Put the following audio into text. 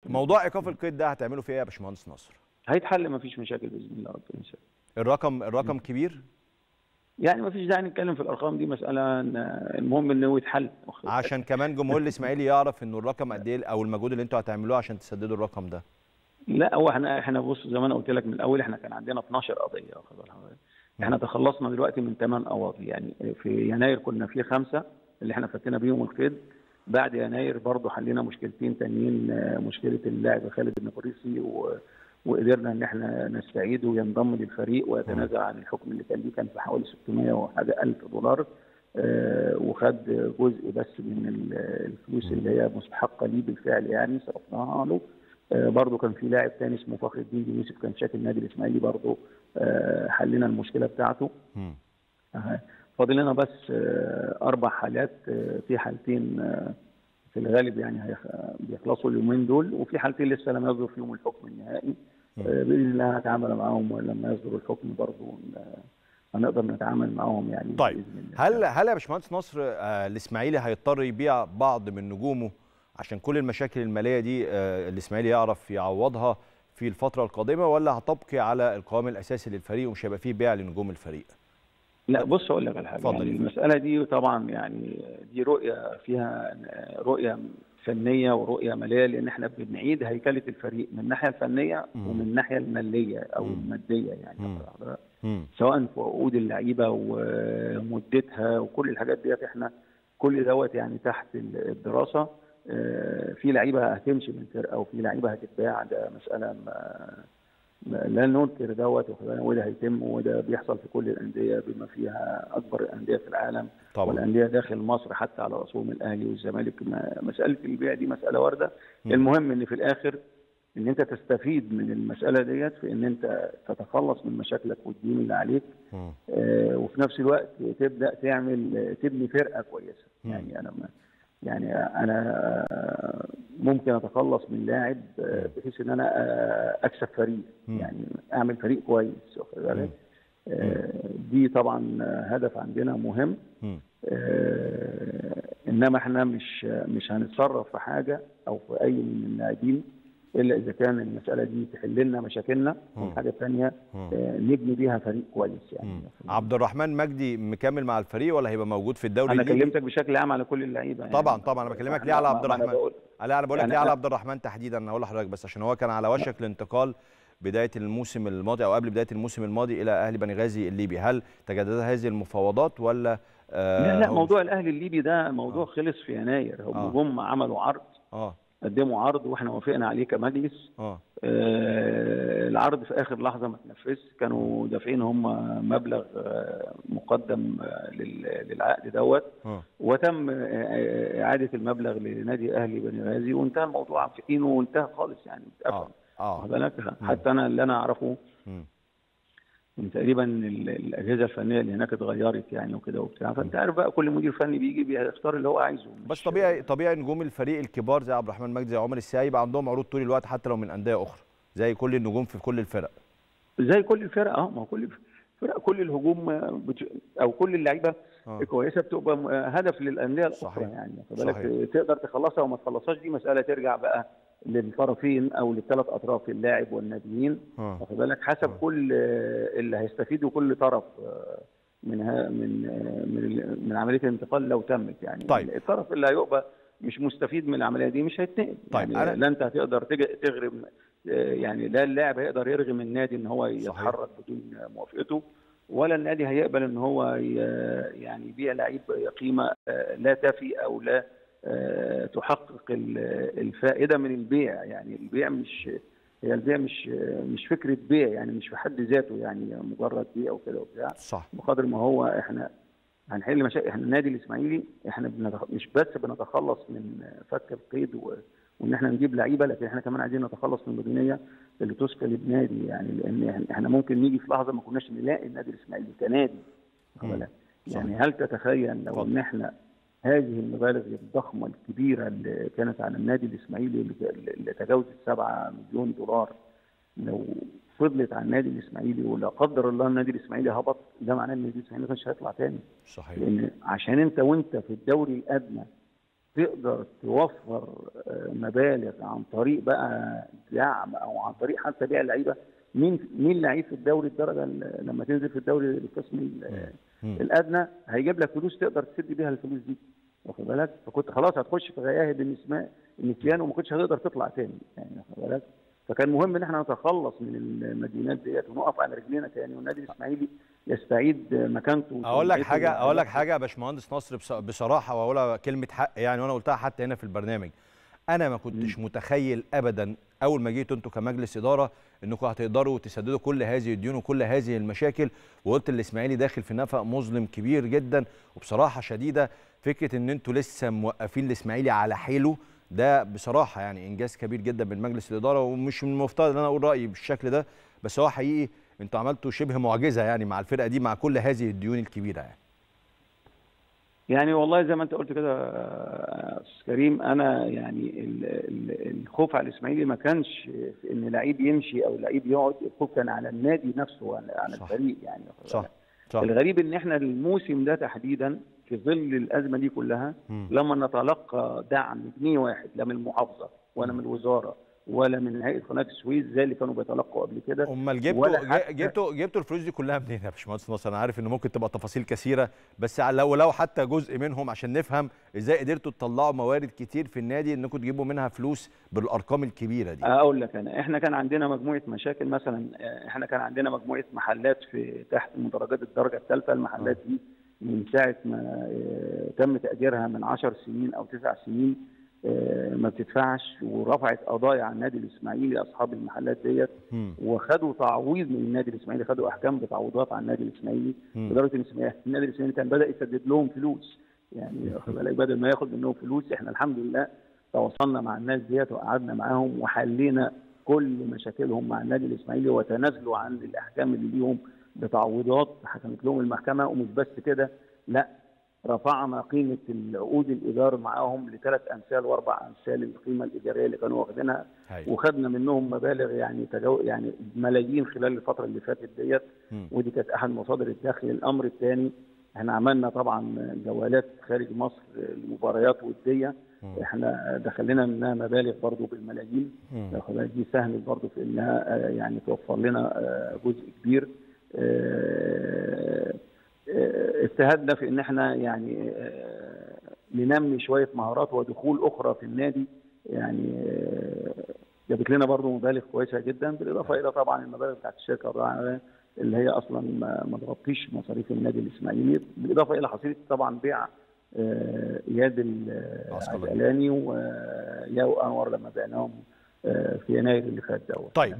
موضوع ايقاف القيد ده هتعملوا فيه ايه يا باشمهندس نصر؟ هيتحل، مفيش مشاكل باذن الله ربنا يسهل. الرقم كبير؟ يعني مفيش داعي نتكلم في الارقام دي، مساله المهم انه يتحل. عشان كمان جمهور الاسماعيلي يعرف انه الرقم قد ايه، او المجهود اللي انتوا هتعملوه عشان تسددوا الرقم ده. لا، هو احنا بص، زي ما انا قلت لك من الاول، احنا كان عندنا 12 قضيه، واخد بالك حضرتك؟ احنا تخلصنا دلوقتي من 8 قواضي. يعني في يناير كنا في 5 اللي احنا فكينا بيهم القيد. بعد يناير برضه حلينا مشكلتين تانيين، مشكله اللاعب خالد النقريسي وقدرنا ان احنا نستعيده وينضم للفريق ويتنازل عن الحكم اللي كان ليه، كان في حوالي 600 وحاجه الف دولار، وخد جزء بس من الفلوس اللي هي مستحقه ليه بالفعل، يعني صرفناها له. برضه كان في لاعب ثاني اسمه فخر الدين يوسف، كان شاكل النادي الاسماعيلي، برضه حلينا المشكله بتاعته. فاضل لنا بس 4 حالات، في حالتين في الغالب يعني بيخلصوا اليومين دول، وفي حالتين لسه لم يصدر فيهم الحكم النهائي. باذن الله هنتعامل معاهم، ولما يصدر الحكم برضه هنقدر نتعامل معاهم يعني. طيب باذن الله. هل يا باشمهندس نصر الاسماعيلي هيضطر يبيع بعض من نجومه عشان كل المشاكل الماليه دي الاسماعيلي يعرف يعوضها في الفتره القادمه، ولا هتبقي على القوام الاساسي للفريق ومش هيبقى فيه بيع لنجوم الفريق؟ لا بص، اقول لك على حاجه. يعني المساله دي طبعا يعني دي رؤيه، فيها رؤيه فنيه ورؤيه ماليه، لان احنا بنعيد هيكله الفريق من الناحيه الفنيه ومن الناحيه الماليه او الماديه يعني. سواء في عقود اللعيبه ومدتها وكل الحاجات ديت، احنا كل دوت يعني تحت الدراسه. في لعيبه هتمشي من الفرقه وفي لعيبه هتتباع، ده مساله لا ننكر دوت، وده هيتم وده بيحصل في كل الانديه بما فيها اكبر الانديه في العالم طبعا، والانديه داخل مصر حتى على راسهم الاهلي والزمالك. مساله البيع دي مساله وارده. المهم ان في الاخر ان انت تستفيد من المساله ديت في ان انت تتخلص من مشاكلك والدين اللي عليك، وفي نفس الوقت تبدا تبني فرقه كويسه. يعني انا ممكن اتخلص من لاعب بحيث ان انا اكسب فريق، يعني اعمل فريق كويس، واخد بالك؟ دي طبعا هدف عندنا مهم. انما احنا مش هنتصرف في حاجه او في اي من اللاعبين الا اذا كان المساله دي تحل لنا مشاكلنا، وحاجه ثانيه نبني بيها فريق كويس يعني. عبد الرحمن مجدي مكمل مع الفريق ولا هيبقى موجود في الدوري الليبي؟ انا كلمتك بشكل عام على كل اللعيبه يعني. طبعا انا بكلمك ليه على عبد الرحمن. انا بقول لك ليه على عبد الرحمن تحديدا. انا هقول لحضرتك بس عشان هو كان على وشك الانتقال بدايه الموسم الماضي او قبل بدايه الموسم الماضي الى اهلي بني غازي الليبي. هل تجددت هذه المفاوضات ولا لا موضوع الاهلي الليبي ده موضوع خلص في يناير. هم جم عملوا عرض، قدموا عرض واحنا وافقنا عليه كمجلس. العرض في اخر لحظه ما اتنفذش. كانوا دافعين هم مبلغ مقدم للعقد دوت، وتم اعاده المبلغ لنادي اهلي بني غازي، وانتهى الموضوع في حينه وانتهى خالص يعني. واخد بالك؟ حتى انا اللي انا اعرفه ان تقريبا الاجهزه الفنيه اللي هناك اتغيرت يعني وكده وبتاع. فانت عارف بقى كل مدير فني بيجي بيختار اللي هو عايزه. بس طبيعي نجوم الفريق الكبار زي عبد الرحمن مجدي زي عمر الساعي يبقى عندهم عروض طول الوقت حتى لو من انديه اخرى زي كل النجوم في كل الفرق. زي كل الفرق ما هو كل الفرق كل الهجوم او كل اللعيبه كويسه بتبقى هدف للانديه الاخرى يعني. بالك تقدر تخلصها وما تخلصهاش، دي مساله ترجع بقى للطرفين او للثلاث اطراف، اللاعب والناديين، واخد بالك؟ حسب كل اللي هيستفيدوا كل طرف من عمليه الانتقال لو تمت يعني. طيب. الطرف اللي هيبقى مش مستفيد من العمليه دي مش هيتنقل. طيب يعني لا انت هتقدر تغرم، يعني لا اللاعب هيقدر يرغم النادي ان هو يتحرك بدون موافقته، ولا النادي هيقبل ان هو يعني يبيع لعيب قيمه لا تفي او لا تحقق الفائده من البيع. يعني البيع مش فكره بيع يعني، مش في حد ذاته يعني مجرد بيع وكده وبتاع. صح. بقدر ما هو احنا هنحل مشاكل. احنا النادي الاسماعيلي احنا مش بس بنتخلص من فك القيد وان احنا نجيب لعيبه، لكن احنا كمان عايزين نتخلص من المديونيه اللي تسكى للنادي يعني. لان احنا ممكن نيجي في لحظه ما كناش نلاقي النادي الاسماعيلي كنادي. يعني هل تتخيل لو ان احنا هذه المبالغ الضخمه الكبيره اللي كانت على النادي الاسماعيلي اللي تجاوزت 7 مليون دولار لو فضلت على النادي الاسماعيلي ولا قدر الله النادي الاسماعيلي هبط، ده معناه ان النادي الاسماعيلي ما كانش هيطلع تاني. صحيح. لان عشان انت وانت في الدوري الادنى تقدر توفر مبالغ عن طريق بقى دعم او عن طريق حتى بيع اللعيبه. مين لعيب في الدوري الدرجه لما تنزل في الدوري القسم الادنى هيجيب لك فلوس تقدر تسد بيها الفلوس دي، واخد بالك؟ فكنت خلاص هتخش في غياهب النسيان وما كنتش هتقدر تطلع تاني يعني، واخد بالك؟ فكان مهم ان احنا نتخلص من المديونات ديت ونقف على رجلينا تاني، والنادي الاسماعيلي يستعيد مكانته. اقول لك حاجه يا باشمهندس نصر بصراحه، واقولها كلمه حق يعني، وانا قلتها حتى هنا في البرنامج. انا ما كنتش متخيل ابدا اول ما جيتوا انتوا كمجلس اداره انكم هتقدروا تسددوا كل هذه الديون وكل هذه المشاكل، وقلت الاسماعيلي داخل في نفق مظلم كبير جدا. وبصراحه شديده فكره ان انتوا لسه موقفين الاسماعيلي على حيله، ده بصراحه يعني انجاز كبير جدا من مجلس الاداره، ومش من المفترض ان انا اقول رايي بالشكل ده، بس هو حقيقي انتوا عملتوا شبه معجزه يعني مع الفرقه دي مع كل هذه الديون الكبيره يعني والله زي ما انت قلت كده يا استاذ كريم، انا يعني الخوف على الاسماعيلي ما كانش في ان لعيب يمشي او لعيب يقعد، الخوف كان على النادي نفسه وعلى الفريق يعني. صح. الغريب ان احنا الموسم ده تحديدا في ظل الازمه دي كلها لما نتلقى دعم جنيه واحد لا من المحافظه ولا من الوزاره ولا من هيئه قناه السويس زي اللي كانوا بيتلقوا قبل كده. امال جبتوا الفلوس دي كلها منين يا باشمهندس نصر؟ انا عارف ان ممكن تبقى تفاصيل كثيره، بس لو حتى جزء منهم عشان نفهم ازاي قدرتوا تطلعوا موارد كتير في النادي انكم تجيبوا منها فلوس بالارقام الكبيره دي. اقول لك احنا كان عندنا مجموعه مشاكل. مثلا احنا كان عندنا مجموعه محلات في تحت مدرجات الدرجه الثالثه. المحلات دي من ساعه ما تم تاجيرها من 10 سنين او 9 سنين ما بتدفعش، ورفعت قضايا على النادي الاسماعيلي اصحاب المحلات ديت، وخدوا تعويض من النادي الاسماعيلي، خدوا احكام بتعويضات على النادي الاسماعيلي لدرجه ان النادي الاسماعيلي كان بدا يسدد لهم فلوس يعني، واخد بالك؟ بدل ما ياخد منهم فلوس احنا الحمد لله تواصلنا مع الناس ديت وقعدنا معاهم وحلينا كل مشاكلهم مع النادي الاسماعيلي، وتنازلوا عن الاحكام اللي ليهم بتعويضات حكمت لهم المحكمه. ومش بس كده، لا، رفعنا قيمه العقود الايجار معاهم ل3 امثال و4 امثال القيمه الايجاريه اللي كانوا واخدينها، وخدنا منهم مبالغ يعني يعني ملايين خلال الفتره اللي فاتت ديت، ودي كانت احد مصادر الدخل. الامر الثاني، احنا عملنا طبعا جولات خارج مصر لمباريات وديه، احنا دخلنا منها مبالغ برضو بالملايين، دي ساهمت برضو في انها يعني توفر لنا جزء كبير. اجتهدنا في ان احنا يعني ننمي شويه مهارات ودخول اخرى في النادي، يعني جابت لنا برضو مبالغ كويسه جدا، بالاضافه الى طبعا المبالغ بتاعت الشركه الراعيه اللي هي اصلا ما تغطيش مصاريف النادي الاسماعيلي، بالاضافه الى حصيله طبعا بيع اياد العسقلاني وياو انور لما بعناهم في يناير اللي فات دوت. طيب